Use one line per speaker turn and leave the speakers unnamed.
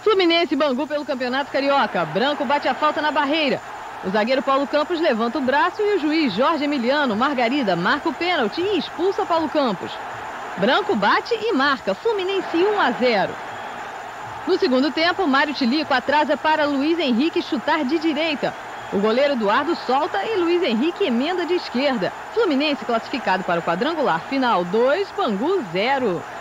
Fluminense e Bangu pelo Campeonato Carioca. Branco bate a falta na barreira. O zagueiro Paulo Campos levanta o braço e o juiz Jorge Emiliano Margarida marca o pênalti e expulsa Paulo Campos. Branco bate e marca. Fluminense 1-0. No segundo tempo, Mário Tilico atrasa para Luiz Henrique chutar de direita. O goleiro Eduardo solta e Luiz Henrique emenda de esquerda. Fluminense classificado para o quadrangular final 2, Bangu 0.